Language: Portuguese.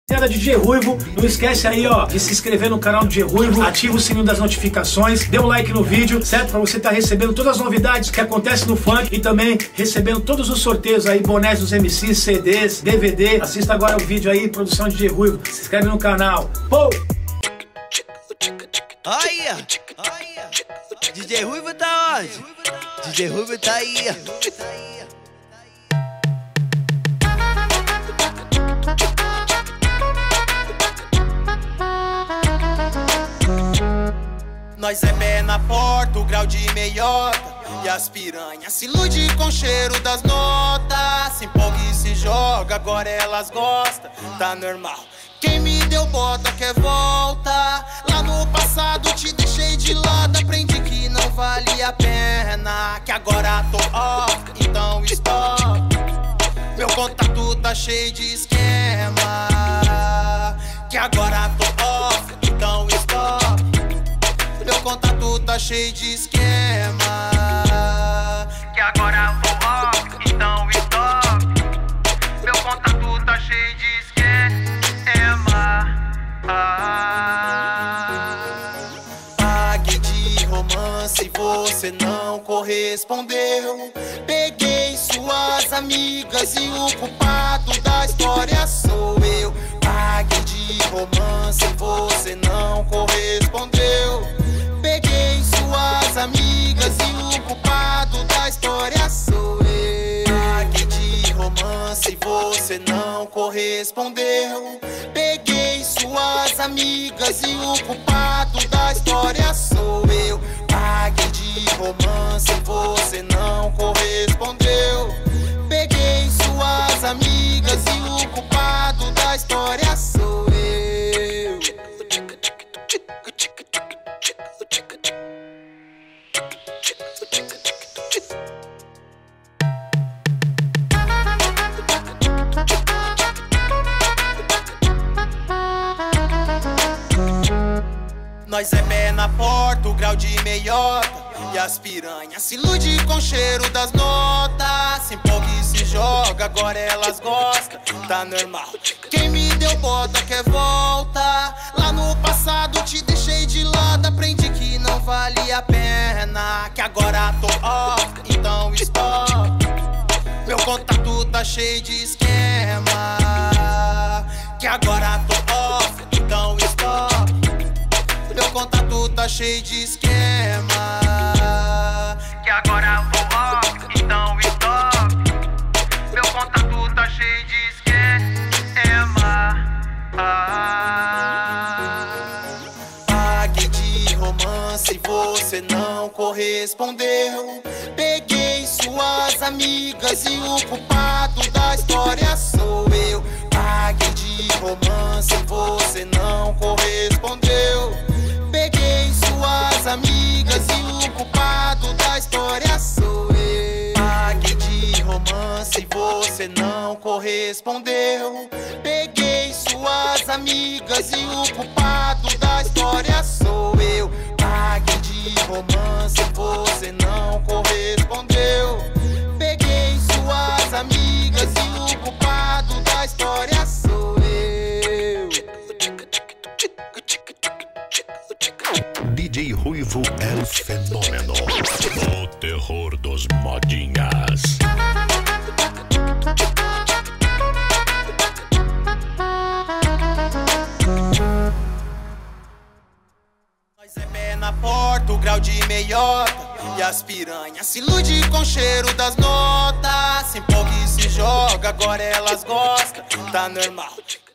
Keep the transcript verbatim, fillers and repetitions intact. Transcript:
D J Ruivo, não esquece aí, ó, de se inscrever no canal do D J Ruivo, ativa o sininho das notificações, dê um like no vídeo, certo? Pra você estar recebendo todas as novidades que acontecem no funk e também recebendo todos os sorteios aí, bonés dos M Cs, C Ds, D V D. Assista agora o vídeo aí, produção de D J Ruivo, se inscreve no canal. Pô! Olha, D J Ruivo tá onde? D J Ruivo tá aí. Nós é pé na porta, o grau de meiota, e as piranhas se ilude com o cheiro das notas. Se empolga e se joga, agora elas gostam, tá normal. Quem me deu bota quer volta. Lá no passado te deixei de lado, aprendi que não vale a pena, que agora tô off, então stop. Meu contato tá cheio de esquema, que agora tô off, então stop. Meu contato tá cheio de esquema, que agora tô off, então stop. Meu contato tá cheio de esquema. Ah. Paguei de romance, você não correspondeu. Peguei suas amigas e o culpado da história sou eu. Paguei de romance, você não correspondeu. Peguei suas amigas e o culpado da história sou eu. Paguei de romance, você não correspondeu. Peguei suas amigas e o culpado da história sou eu. Paguei de romance, você não correspondeu. Peguei suas amigas e o culpado da história sou eu. Nós é pé na porta, o grau de meiota, e as piranhas se ilude com o cheiro das notas. Se empolga e se joga, agora elas gostam, tá normal. Quem me deu bota quer volta. Lá no passado te deixei de lado, aprendi que não vale a pena, que agora tô off, então stop. Meu contato tá cheio de esquema, que agora tô off, então stop. Meu contato tá cheio de esquema, que agora tô off, então stop. Meu contato tá cheio de esquema. Ah. Paguei de romance, você não correspondeu. Peguei suas amigas e o culpado da história sou eu. Paguei de romance, você não correspondeu. Peguei suas amigas e o culpado da história sou eu. Paguei de romance, você não correspondeu. Peguei suas amigas e o culpado da história sou eu. Paguei de romance, você não correspondeu. Peguei suas amigas e o culpado da história sou eu. D J Ruivo é o fenômeno, o terror dos modinhas. Nós é pé na porta, o grau de meiota, e as piranhas se ilude com o cheiro das notas. Se empolga e se joga, agora elas gostam, tá normal.